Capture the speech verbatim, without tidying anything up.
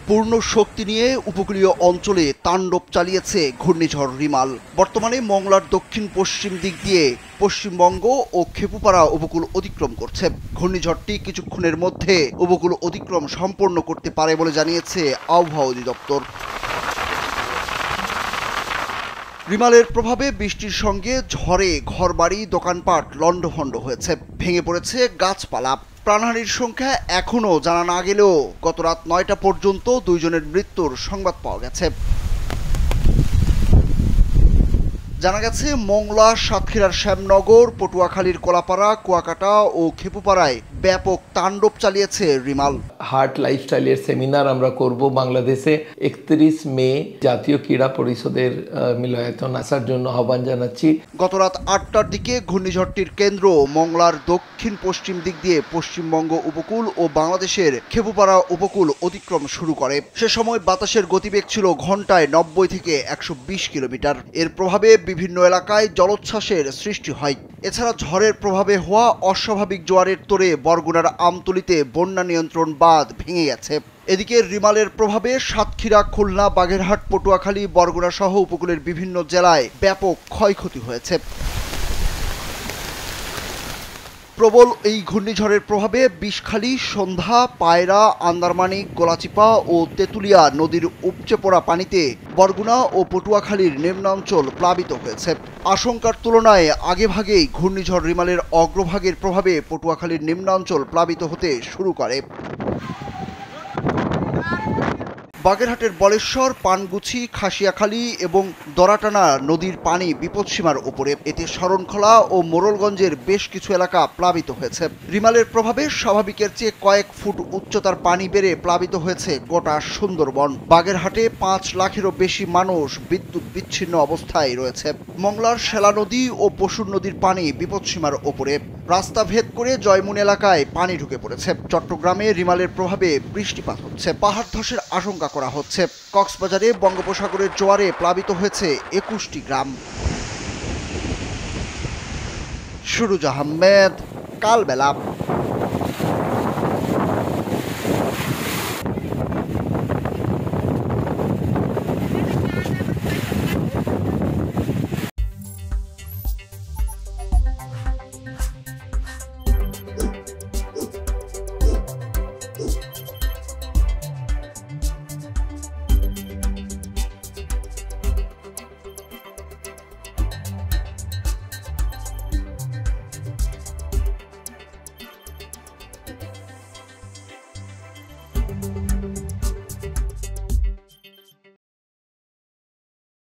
পূর্ণ শক্তি নিয়ে উপকূলীয় অঞ্চলে তাণ্ডব চালিয়েছে ঘূর্ণিঝড় রিমাল। বর্তমানে মংলার দক্ষিণ পশ্চিম দিক দিয়ে পশ্চিমবঙ্গ ও খেপুপাড়া উপকূল অতিক্রম করছে। ঘূর্ণিঝড়টি কিছুক্ষণের মধ্যে উপকূল অতিক্রম সম্পন্ন করতে পারে বলে জানিয়েছে আবহাওয়া অধিদপ্তর। রিমালের প্রভাবে বৃষ্টির সঙ্গে ঝড়ে ঘরবাড়ি, দোকানপাট লণ্ডভণ্ড হয়েছে, ভেঙে পড়েছে গাছপালা। প্রাণহানির সংখ্যা এখনও জানা না গেলেও গত রাত নয়টা পর্যন্ত দুইজনের মৃত্যুর সংবাদ পাওয়া গেছে। জানা গেছে মংলা, সাতক্ষীরার শ্যামনগর, পটুয়াখালীর কলাপাড়া, কুয়াকাটা ও খেপুপাড়ায় ব্যাপক তাণ্ডব চালিয়েছে রিমাল। হার্ট লাইফস্টাইলের সেমিনার আমরা করব বাংলাদেশে। একত্রিশ মে জাতীয় ক্রীড়া পরিষদের মিলনায়তন আসার জন্য আহ্বান জানাচ্ছি। গত রাত আটটার দিকে ঘূর্ণিঝড়টির কেন্দ্র মংলার দক্ষিণ পশ্চিম দিক দিয়ে পশ্চিমবঙ্গ উপকূল ও বাংলাদেশের খেপুপাড়া উপকূল অতিক্রম শুরু করে। সে সময় বাতাসের গতিবেগ ছিল ঘন্টায় নব্বই থেকে একশো বিশ কিলোমিটার। এর প্রভাবে বিভিন্ন এলাকায় জলোচ্ছ্বাসের সৃষ্টি হয়। এছাড়া ঝড়ের প্রভাবে হওয়া অস্বাভাবিক জোয়ারের তোড়ে বরগুনার আমতলীতে বন্যা নিয়ন্ত্রণ বাঁধ ভেঙে গেছে। এদিকে রিমালের প্রভাবে সাতক্ষীরা, খুলনা, বাগেরহাট, পটুয়াখালী, বরগুনা সহ উপকূলের বিভিন্ন জেলায় ব্যাপক ক্ষয়ক্ষতি হয়েছে। প্রবল এই ঘূর্ণিঝড়ের প্রভাবে বিষখালী, সন্ধ্যা, পায়রা, আন্দারমানিক, গোলাচিপা ও তেঁতুলিয়া নদীর উপচে পড়া পানিতে বরগুনা ও পটুয়াখালীর নিম্নাঞ্চল প্লাবিত হয়েছে। আশঙ্কার তুলনায় আগেভাগেই ঘূর্ণিঝড় রিমালের অগ্রভাগের প্রভাবে পটুয়াখালীর নিম্নাঞ্চল প্লাবিত হতে শুরু করে। বাগেরহাটের বলেশ্বর, পানগুছি, খাসিয়াখালী এবং দরাটানা নদীর পানি বিপদসীমার উপরে। এতে শরণখোলা ও মোড়লগঞ্জের বেশ কিছু এলাকা প্লাবিত হয়েছে। রিমালের প্রভাবে স্বাভাবিকের চেয়ে কয়েক ফুট উচ্চতার পানি বেড়ে প্লাবিত হয়েছে গোটা সুন্দরবন। বাগেরহাটে পাঁচ লাখেরও বেশি মানুষ বিদ্যুৎ বিচ্ছিন্ন অবস্থায় রয়েছে। মংলার শেলা নদী ও পশুর নদীর পানি বিপদসীমার ওপরে। রাস্তা ভেদ করে জয়মুন এলাকায় পানি ঢুকে পড়েছে। চট্টগ্রামে রিমালের প্রভাবে বৃষ্টিপাত হচ্ছে, পাহাড় ধসের আশঙ্কা করা হচ্ছে। কক্সবাজারে বঙ্গোপসাগরের জোয়ারে প্লাবিত হয়েছে একুশটি গ্রাম। সুরুজ আহমেদ, কালবেলা।